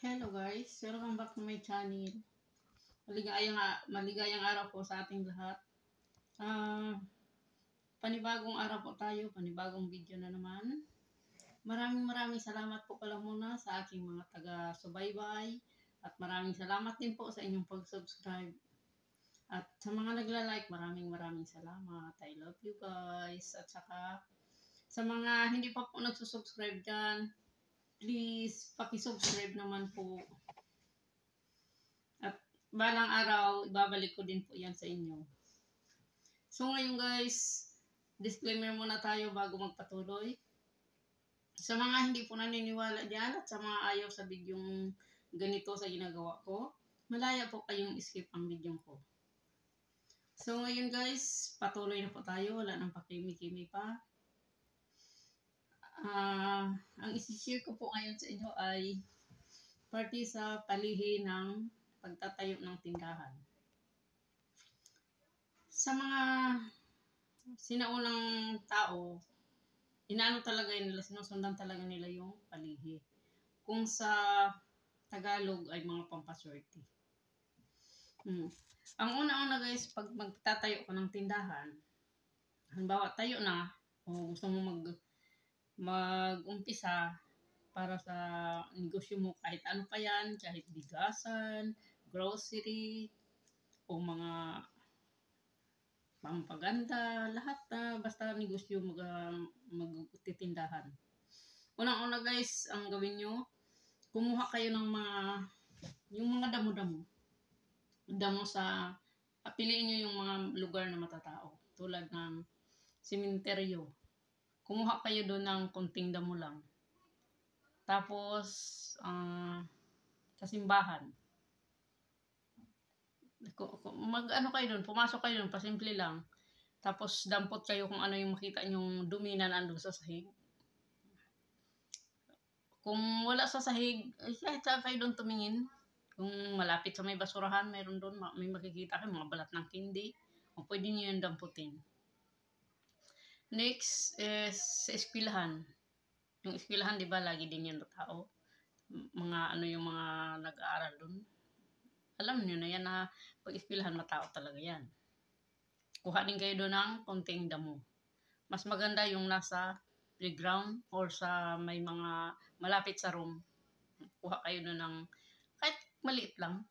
Hello guys, welcome back to my channel. Maligayang araw po sa ating lahat. Panibagong araw po tayo, panibagong video na naman. Maraming salamat po pala muna sa aking mga taga-subaybay at maraming salamat din po sa inyong pag-subscribe. At sa mga nagla-like, maraming salamat. I love you guys. At saka sa mga hindi pa po nagsusubscribe dyan, please paki-subscribe naman po. At balang araw, ibabalik ko din po yan sa inyo. So ngayon guys, disclaimer muna tayo bago magpatuloy. Sa mga hindi po naniniwala dyan at sa mga ayaw sa bidyong ganito sa ginagawa ko, malaya po kayong skip ang bidyong ko. So ngayon guys, patuloy na po tayo. Wala nang pakimi-kimi pa. Ang isi-share ko po ngayon sa inyo ay parte sa palihi ng pagtatayo ng tindahan. Sa mga sinaunang tao, inaano talaga nila, sinusundan talaga nila yung palihi. Kung sa Tagalog ay mga pampaswerte. Ang una-una guys, pag magtatayo ka ng tindahan, halimbawa tayo na, o gusto mo mag-umpisa para sa negosyo mo, kahit ano pa yan, kahit bigasan, grocery, o mga pampaganda, lahat na basta negosyo magtitindahan. Unang-una guys, ang gawin nyo, kumuha kayo ng yung mga damo sa, piliin nyo yung mga lugar na matatao, tulad ng sementeryo. Kumuha kayo doon ng konting damo lang. Tapos, sa simbahan. Mag-ano kayo doon, pumasok kayo doon, pasimple lang. Tapos, dampot kayo kung ano yung makita nyong dumi na nandun sa sahig. Kung wala sa sahig, kahit saan kayo doon tumingin. Kung malapit sa may basurahan, mayroon doon, may makikita kayo, mga balat ng kindi. O pwede nyo yung damputin. Next is sa eskwelahan. Yung eskwelahan, di ba, lagi din yung tao. Yung mga nag-aaral doon. Alam niyo na yan na pag eskwelahan, matao talaga yan. Kuha din kayo doon ng konting damo. Mas maganda yung nasa playground or sa may mga malapit sa room. Kuha kayo doon ng kahit maliit lang.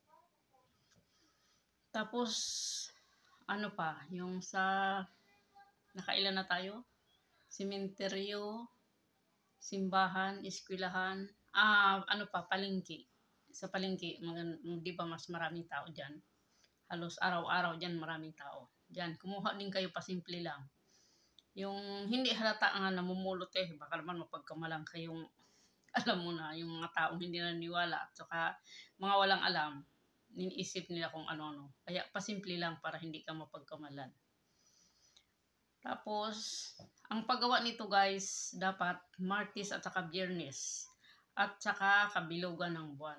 Tapos, ano pa, yung sa nakailan na tayo? Sementeryo, simbahan, eskwelahan, palengke. Sa palengke, di ba mas maraming tao dyan? Halos araw-araw dyan maraming tao. Dyan, kumuha din kayo pasimple lang. Yung hindi halata nga namumulot baka naman mapagkamalang kayong, alam mo na, yung mga taong hindi naniniwala at saka mga walang alam, iniisip nila kung ano-ano. Kaya pasimple lang para hindi ka mapagkamalan. Tapos, ang paggawa nito guys, dapat Martes at saka Biyernes at saka kabilugan ng buwan.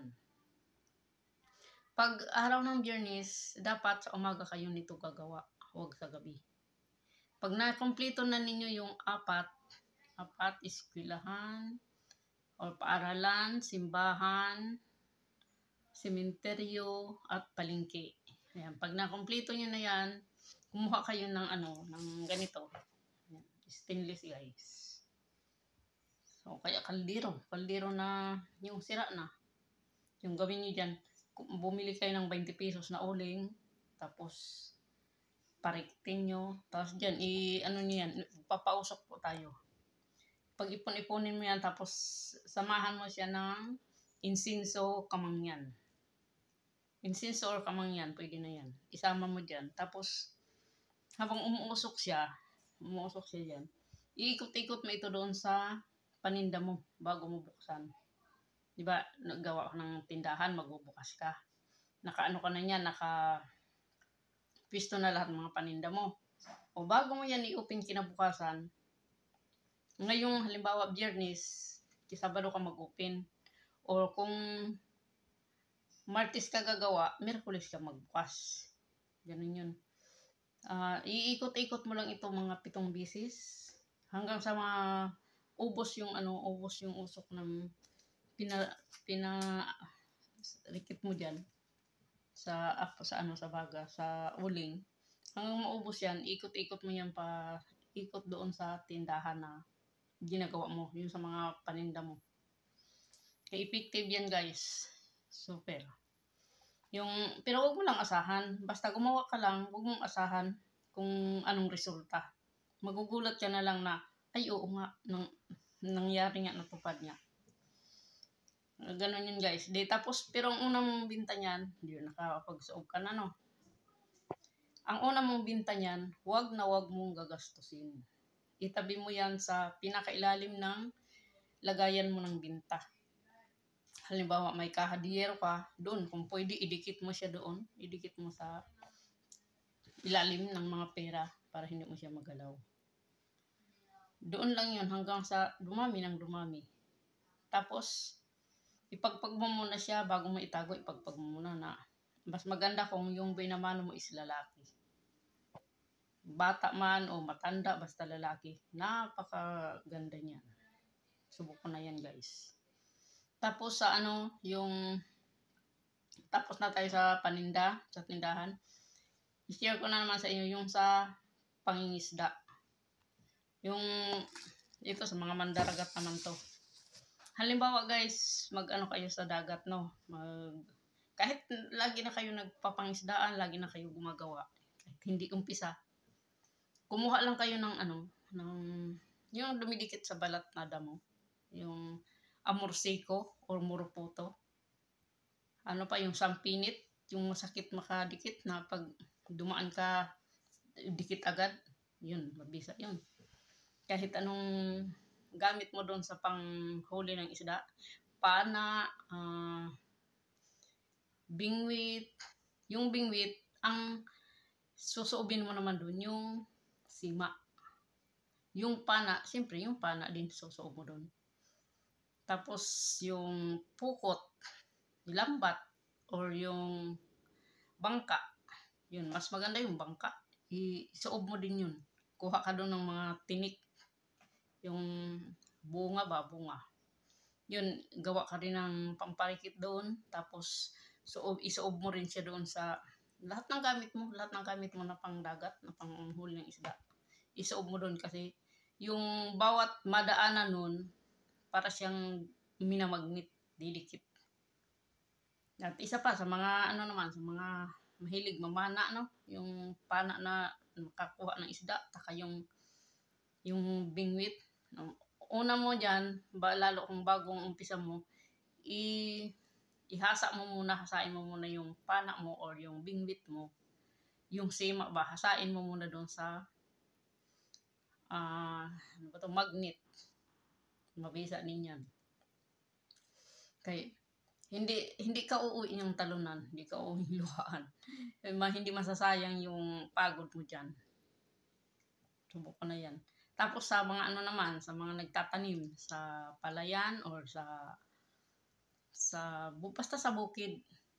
Pag araw ng Biyernes, dapat sa umaga kayo nito gagawa, huwag sa gabi. Pag na-kompleto na ninyo yung apat, eskwelahan, o paaralan, simbahan, sementeryo, at palengke. Ayan, pag na-kompleto nyo na yan, kumuha kayo ng ng ganito. Ayan, stainless guys. So, kaya kaldero na yung sira na. Yung gawin nyo dyan, bumili kayo ng 20 pesos na uling, tapos pariktin nyo, tapos dyan, nyo yan, papausok po tayo. Pag ipon-iponin mo yan, tapos samahan mo siya ng insinso, kamangyan. Insinso or kamangyan, pwede na yan. Isama mo dyan, tapos habang umuusok siya dyan, iikot-ikot mo ito doon sa paninda mo bago mo buksan. Diba, naggawa ka ng tindahan, magbubukas ka. Naka-ano ka na yan, naka-pisto na lahat ng mga paninda mo. O bago mo yan i-open kinabukasan, ngayong halimbawa Biyernes, Sabado ka mag-open. O kung Martes ka gagawa, Miyerkules ka magbukas. Ganun yun. Iikot-ikot mo lang ito mga 7 beses hanggang sa ubos yung usok ng rikit mo diyan sa baga, sa uling. Hanggang maubos yan, ikot-ikot mo yan ikot doon sa tindahan na ginagawa mo, yung sa mga paninda mo. Kaya effective yan guys. Super. Pero wag mo lang asahan. Basta gumawa ka lang, wag mong asahan kung anong resulta. Magugulat ka na lang na, ay oo nga, nangyari nga, natupad niya. Ganon yun guys. Tapos, pero ang unang mong binta niyan, hindi nakakapagsuog ka na, no? Ang unang mong binta niyan, wag na wag mong gagastusin. Itabi mo yan sa pinakailalim ng lagayan mo ng binta. Halimbawa, may kahadiyero ka, doon, kung pwede, idikit mo siya doon. Idikit mo sa ilalim ng mga pera para hindi mo siya magalaw. Doon lang yun hanggang sa dumami ng dumami. Tapos, ipagpag mo muna siya bago mo itago, ipagpag mo muna na mas maganda kung yung binamano mo is lalaki. Bata man o matanda, basta lalaki. Napakaganda niyan. Subok ko na yan guys. Tapos sa tapos na tayo sa paninda, sa tindahan. I-share ko na naman sa inyo yung sa pangingisda. Ito sa mga mandaragat naman to. Halimbawa guys, kayo sa dagat, no? Kahit lagi na kayo nagpapangisdaan, lagi na kayo gumagawa. Kahit hindi umpisa. Kumuha lang kayo yung dumidikit sa balat na damo. Yung amorsiko or muruputo. Yung sampinit, yung masakit makadikit na pag dumaan ka, dikit agad. Yun, mabisa yun. Kahit anong gamit mo doon sa panghuli ng isda, pana, bingwit. Yung bingwit, ang susuubin mo naman doon yung sima. Yung pana, siyempre yung pana din susuob mo doon. Tapos yung pukot, yung lambat, or yung bangka. Yun, mas maganda yung bangka. Isuob mo din yun. Kuha ka doon ng mga tinik. Yung bunga. Yun, gawa ka rin ng pamparikit doon. Tapos, isuob mo rin siya doon sa lahat ng gamit mo na pangdagat, na panghuli ng isda. Isuob mo doon kasi yung bawat madaanan nun, para siyang minamagnet, didikit. At isa pa sa mga sa mga mahilig mamana, no? Yung pana na makakuha ng isda, taka yung bingwit. No? Una mo dyan, lalo kung bagong umpisa mo, hasain mo muna yung pana mo or yung bingwit mo. Yung sima ba, hasain mo muna doon sa magnet. Mabisa din yan. Kaya, hindi ka uuwi yung talunan, hindi ka uuwi luhaan. Hindi masasayang yung pagod mo dyan. Subok ko na yan. Tapos sa mga sa mga nagtatanim sa palayan or basta sa bukid.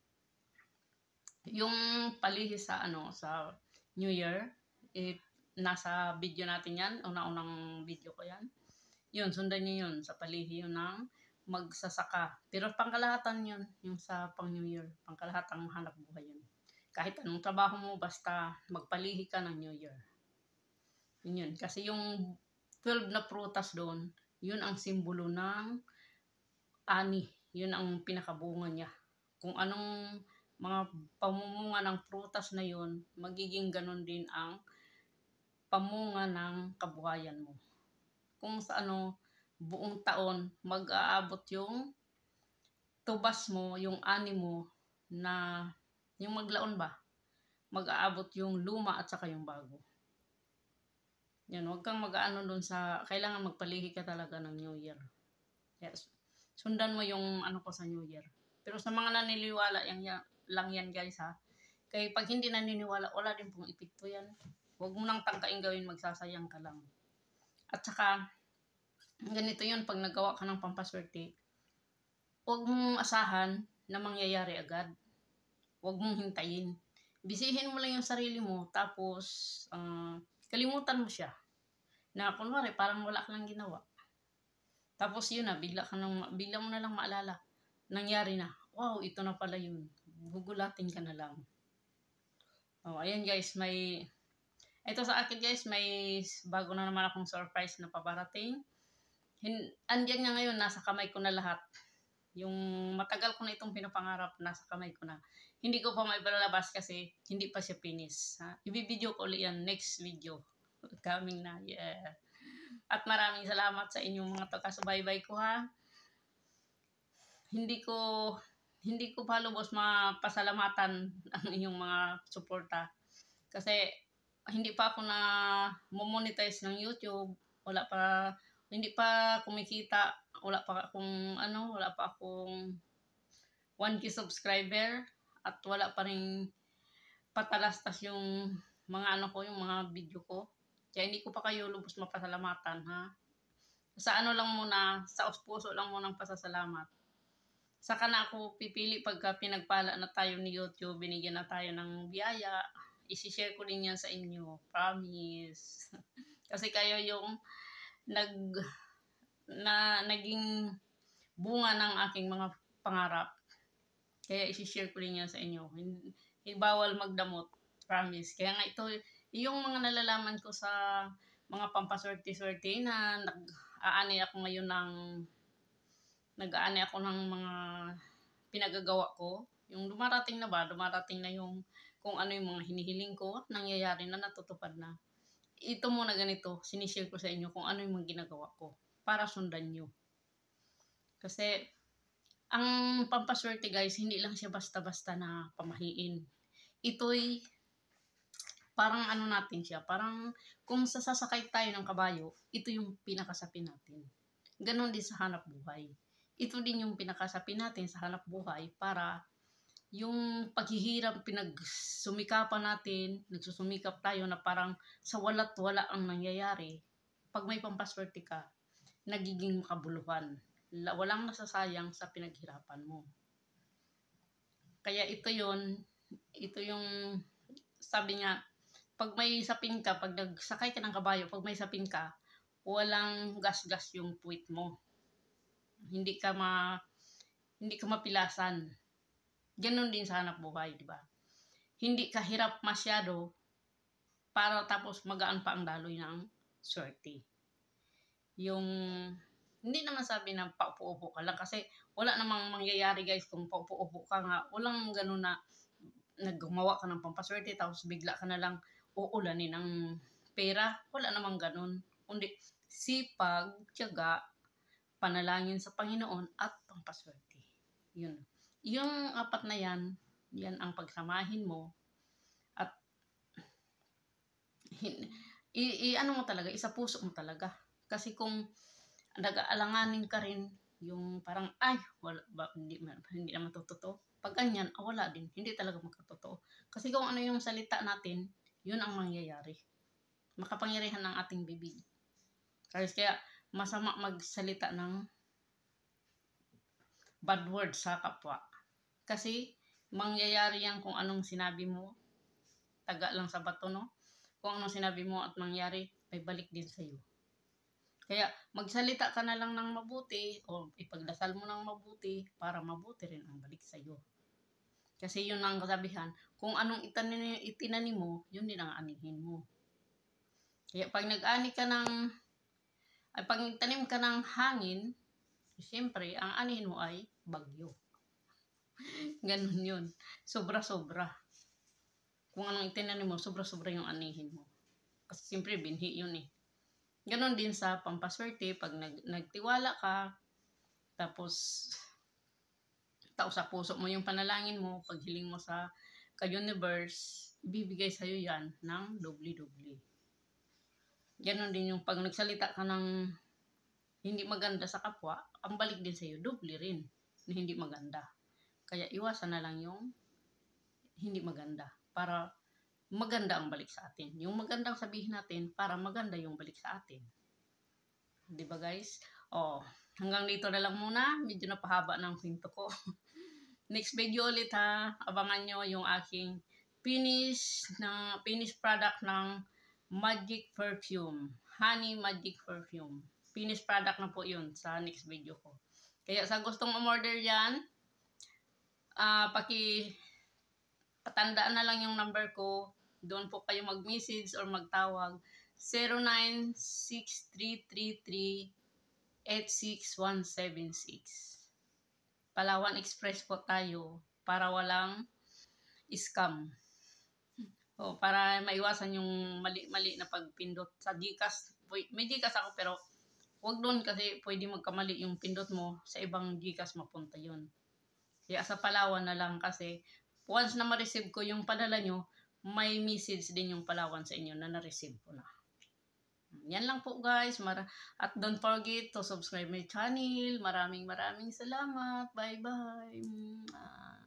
Yung palihi sa New Year, nasa video natin yan, unang video ko yan. Yun, sundan nyo yun, sa palihi yun ng magsasaka. Pero pangkalahatan yun, yung sa pang New Year, pangkalahatang hanap buhay yun. Kahit anong trabaho mo, basta magpalihi ka ng New Year. Yun. Kasi yung 12 na prutas doon, yun ang simbolo ng ani. Yun ang pinakabunga niya. Kung anong mga pamumunga ng prutas na yun, magiging ganun din ang pamunga ng kabuhayan mo. Kung sa buong taon, mag-aabot yung tubas mo, yung ani mo, na yung maglaon ba, mag-aabot yung luma at saka yung bago. Yan, huwag kang doon kailangan magpalihi ka talaga ng New Year. Yes. Sundan mo yung ko sa New Year. Pero sa mga naniniwala, lang yan guys ha. Kaya pag hindi naniniwala, wala din pong epekto yan. Huwag mo nang tangkain gawin, magsasayang ka lang. At saka, ganito yun, pag nagawa ka ng pampaswerte, huwag mong asahan na mangyayari agad. Huwag mong hintayin. Bisihin mo lang yung sarili mo, tapos kalimutan mo siya. Na kunwari, parang wala ka lang ginawa. Tapos yun na, bigla mo na lang maalala. Nangyari na. Wow, ito na pala yun. Gugulatin ka na lang. Oh, ayan guys, ito sa akin guys, may bago na naman akong surprise na paparating. Andyan nga ngayon, nasa kamay ko na lahat. Yung matagal ko na itong pinapangarap, nasa kamay ko na. Hindi ko pa maibalabas kasi hindi pa siya finish. Ha? Ibibideo ko ulit yan, next video. Coming na, yeah. At maraming salamat sa inyong mga taga-subaybay ko ha. Hindi ko pa lubos mapasalamatan ang inyong mga suporta. Kasi hindi pa ako na monetize ng YouTube. Hindi pa kumikita. Wala pa akong 1K subscriber at wala pa rin patalastas yung mga yung mga video ko. Kaya hindi ko pa kayo lubos mapasalamatan ha. Sa lang muna, sa puso lang muna ng pasasalamat. Saka na ako pipili pagka pinagpala na tayo ni YouTube, binigyan na tayo ng biyaya, isi-share ko din yan sa inyo. Promise. Kasi kayo yung naging bunga ng aking mga pangarap. Kaya isi-share ko din yan sa inyo. Hindi bawal magdamot. Promise. Kaya nga ito, yung mga nalalaman ko sa mga pampaswerte-swerte na nag-aani ako ng mga pinagagawa ko. Yung dumarating na yung kung ano yung mga hinihiling ko, nangyayari na, natutupad na. Ito muna ganito, sinishare ko sa inyo kung ano yung mga ginagawa ko para sundan nyo. Kasi, ang pampaswerte guys, hindi lang siya basta-basta na pamahiin. Ito'y parang natin siya, parang kung sasakay tayo ng kabayo, ito yung pinakasapi natin. Ganon din sa hanap buhay. Ito din yung pinakasapi natin sa hanap buhay para yung paghihirap, pinagsumikapan natin, nagsusumikap tayo na parang sa wala't wala ang nangyayari. Pag may pampaswerte ka, nagiging makabuluhan. Walang nasasayang sa pinaghirapan mo. Kaya ito yung sabi nga, pag may sapin ka, pag nagsakay ka ng kabayo, pag may sapin ka, walang gas-gas yung puwit mo. Hindi ka mapilasan. Ganon din sa hanap buhay, di ba? Hindi ka hirap masyado para tapos magaan pa ang daloy ng swerte. Hindi naman sabi na paupo-upo ka lang kasi wala namang mangyayari guys kung paupo-upo ka nga. Walang ganon na naggumawa ka ng pampaswerte tapos bigla ka na lang uulanin ng pera. Wala namang ganon. Kundi sipag, tiyaga, panalangin sa Panginoon at pampaswerte. Yun. Yung apat na yan ang pagsamahin mo at mo talaga, isapuso mo talaga. Kasi kung nag-aalanganin ka rin, yung parang, hindi naman totoo. Pag ganyan, wala din. Hindi talaga magkatotoo. Kasi kung ano yung salita natin, yun ang mangyayari. Makapangyarihan ng ating bibig. Kaya masama magsalita ng bad words sa kapwa. Kasi mangyayari yan kung anong sinabi mo. Taga lang sa bato, no? Kung anong sinabi mo at mangyari, may balik din sa'yo. Kaya magsalita ka na lang ng mabuti o ipagdasal mo ng mabuti para mabuti rin ang balik sa'yo. Kasi yun ang kasabihan, kung anong itinanim mo, yun din ang anihin mo. Kaya pag pag nagtanim ka ng hangin, siyempre, ang anihin mo ay bagyo. Ganun yun. Sobra-sobra. Kung anong itinanim mo, sobra-sobra yung anihin mo. Kasi siyempre, binhi yun eh. Ganon din sa pampaswerte, pag nagtiwala ka, tapos tao sa puso mo yung panalangin mo, paghiling mo sa ka-universe, bibigay sa'yo yan ng doble-doble. Ganon din yung pag nagsalita ka ng hindi maganda sa kapwa, ang balik din sa'yo, doble rin na hindi maganda. Kaya iwasan na lang yung hindi maganda para maganda ang balik sa atin. Yung magandang sabihin natin para maganda yung balik sa atin. Diba guys? Hanggang dito na lang muna. Medyo napahaba ng kwento ko. Next video ulit ha. Abangan nyo yung aking finish product ng Magic Perfume. Honey Magic Perfume. finished product na po yun sa next video ko. Kaya sa gustong umorder yan, patandaan na lang yung number ko. Doon po kayo mag-message or magtawag. 096333-86176. Palawan Express po tayo para walang scam. O, para maiwasan yung mali-mali na pagpindot sa GCash. May GCash ako pero wag doon kasi pwede magkamali yung pindot mo, sa ibang GCash mapunta yun. Kaya sa Palawan na lang kasi once na ma-receive ko yung padala nyo, may message din yung Palawan sa inyo na na-receive ko na. Yan lang po guys. At don't forget to subscribe my channel. Maraming salamat. Bye-bye.